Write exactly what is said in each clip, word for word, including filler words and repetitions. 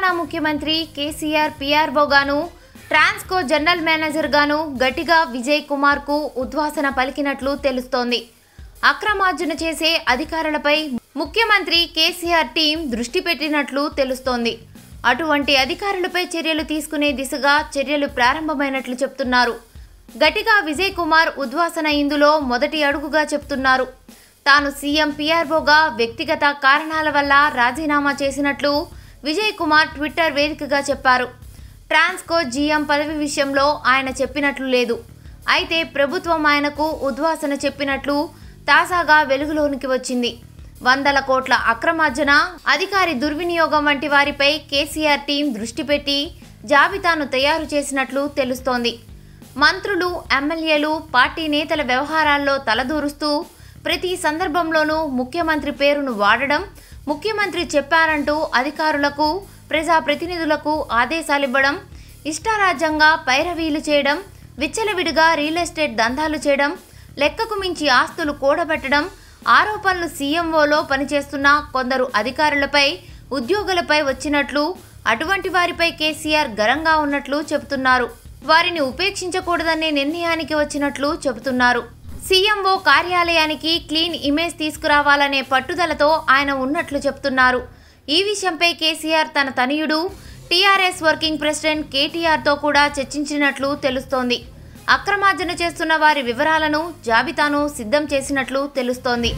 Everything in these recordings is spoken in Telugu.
తెలంగాణ ముఖ్యమంత్రి కేసీఆర్ పీఆర్ఓ గాను ట్రాన్స్కో జనరల్ మేనేజర్ గాను గట్టిగా విజయ్ కుమార్ కు ఉద్వాసన పలికినట్లు తెలుస్తోంది. అక్రమార్జన చేసే అధికారులపై ముఖ్యమంత్రి కేసీఆర్ టీం దృష్టి పెట్టినట్లు తెలుస్తోంది. అటువంటి అధికారులపై చర్యలు తీసుకునే దిశగా చర్యలు ప్రారంభమైనట్లు చెప్తున్నారు. గట్టిగా విజయ్ కుమార్ ఉద్వాసన ఇందులో మొదటి అడుగుగా చెప్తున్నారు. తాను సీఎం పీఆర్ఓగా వ్యక్తిగత కారణాల వల్ల రాజీనామా చేసినట్లు విజయ్ కుమార్ ట్విట్టర్ వేదికగా చెప్పారు. ట్రాన్స్కో జీఎం పదవి విషయంలో ఆయన చెప్పినట్లు లేదు. అయితే ప్రభుత్వం ఆయనకు ఉద్వాసన చెప్పినట్లు తాజాగా వెలుగులోనికి వచ్చింది. వందల కోట్ల అక్రమార్జన, అధికారి దుర్వినియోగం వంటి వారిపై కేసీఆర్ టీం దృష్టి పెట్టి జాబితాను తయారు చేసినట్లు తెలుస్తోంది. మంత్రులు, ఎమ్మెల్యేలు, పార్టీ నేతల వ్యవహారాల్లో తలదూరుస్తూ ప్రతి సందర్భంలోనూ ముఖ్యమంత్రి పేరును వాడడం, ముఖ్యమంత్రి చెప్పారంటూ అధికారులకు, ప్రజాప్రతినిధులకు ఆదేశాలివ్వడం, ఇష్టారాజ్యంగా పైరవీలు చేయడం, విచ్చలవిడిగా రియల్ ఎస్టేట్ దందాలు చేయడం, లెక్కకు మించి ఆస్తులు కూడబెట్టడం, ఆరోపణలు సీఎంఓలో పనిచేస్తున్న కొందరు అధికారులపై, ఉద్యోగులపై వచ్చినట్లు, అటువంటి వారిపై కేసీఆర్ గరంగా ఉన్నట్లు చెబుతున్నారు. వారిని ఉపేక్షించకూడదనే నిర్ణయానికి వచ్చినట్లు చెబుతున్నారు. సీఎంఓ కార్యాలయానికి క్లీన్ ఇమేజ్ తీసుకురావాలనే పట్టుదలతో ఆయన ఉన్నట్లు చెప్తున్నారు. ఈ విషయంపై కేసీఆర్ తన తనయుడు టీఆర్ఎస్ వర్కింగ్ ప్రెసిడెంట్ కేటీఆర్తో కూడా చర్చించినట్లు తెలుస్తోంది. అక్రమార్జన చేస్తున్న వారి వివరాలను, జాబితాను సిద్ధం చేసినట్లు తెలుస్తోంది.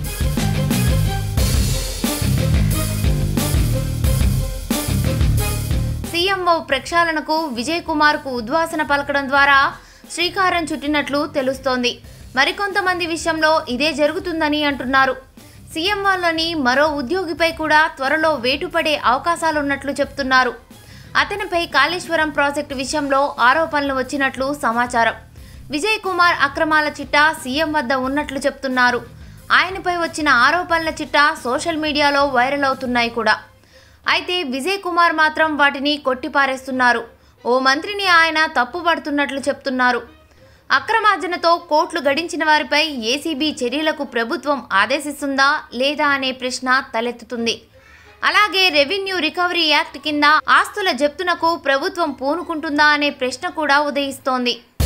సీఎంఓ ప్రక్షాళనకు విజయ్ కుమార్ కు ఉద్వాసన పలకడం ద్వారా శ్రీకారం చుట్టినట్లు తెలుస్తోంది. మరికొంతమంది విషయంలో ఇదే జరుగుతుందని అంటున్నారు. సీఎంఓలోని మరో ఉద్యోగిపై కూడా త్వరలో వేటుపడే అవకాశాలున్నట్లు చెప్తున్నారు. అతనిపై కాళేశ్వరం ప్రాజెక్టు విషయంలో ఆరోపణలు వచ్చినట్లు సమాచారం. విజయ్ కుమార్ అక్రమాల చిట్టా సీఎం వద్ద ఉన్నట్లు చెప్తున్నారు. ఆయనపై వచ్చిన ఆరోపణల చిట్టా సోషల్ మీడియాలో వైరల్ అవుతున్నాయి కూడా. అయితే విజయ్ కుమార్ మాత్రం వాటిని కొట్టిపారేస్తున్నారు. ఓ మంత్రిని ఆయన తప్పుపడుతున్నట్లు చెప్తున్నారు. అక్రమార్జనతో కోట్లు గడించిన వారిపై ఏసీబీ చర్యలకు ప్రభుత్వం ఆదేశిస్తుందా లేదా అనే ప్రశ్న తలెత్తుతుంది. అలాగే రెవెన్యూ రికవరీ యాక్ట్ కింద ఆస్తుల జప్తునకు ప్రభుత్వం పూనుకుంటుందా అనే ప్రశ్న కూడా ఉదయిస్తోంది.